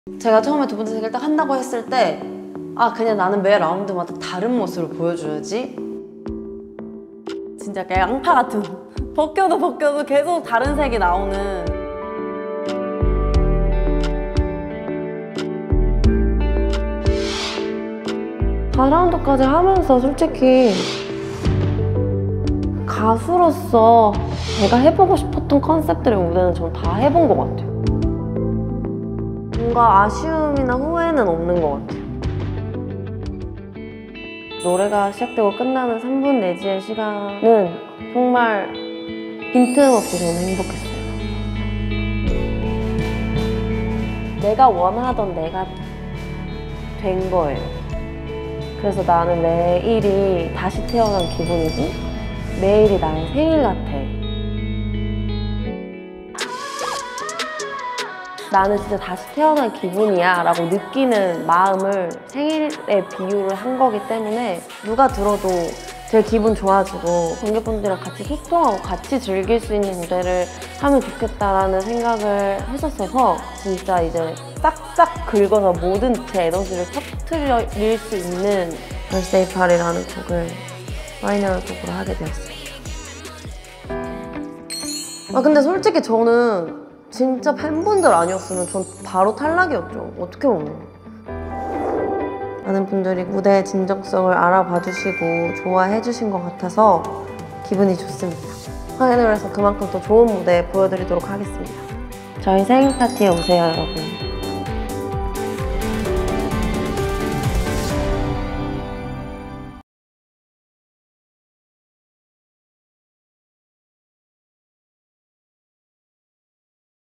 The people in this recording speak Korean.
제가 처음에 두 번째 생일 딱 한다고 했을 때 아 그냥 나는 매 라운드마다 다른 모습을 보여줘야지. 진짜 약간 양파 같은 벗겨도 계속 다른 색이 나오는. 4라운드까지 하면서 솔직히 가수로서 제가 해보고 싶었던 컨셉들의 무대는 전 다 해본 것 같아요. 뭔가 아쉬움이나 후회는 없는 것 같아요. 노래가 시작되고 끝나는 3분 내지의 시간은 정말 빈틈없이 저는 행복했어요. 내가 원하던 내가 된 거예요. 그래서 나는 매일이 다시 태어난 기분이고 매일이 나의 생일 같아. 나는 진짜 다시 태어난 기분이야 라고 느끼는 마음을 생일에 비유를 한 거기 때문에 누가 들어도 제일 기분 좋아지고 관객분들이랑 같이 소통하고 같이 즐길 수 있는 무대를 하면 좋겠다라는 생각을 했었어서 진짜 이제 싹싹 긁어서 모든 제 에너지를 터뜨릴 수 있는 Birthday Party라는 곡을 파이널 곡으로 하게 되었어요. 아 근데 솔직히 저는 진짜 팬분들 아니었으면 전 바로 탈락이었죠. 어떻게 보면. 많은 분들이 무대의 진정성을 알아봐 주시고 좋아해 주신 것 같아서 기분이 좋습니다. 파이널에서 그만큼 더 좋은 무대 보여드리도록 하겠습니다. 저희 생일 파티에 오세요, 여러분.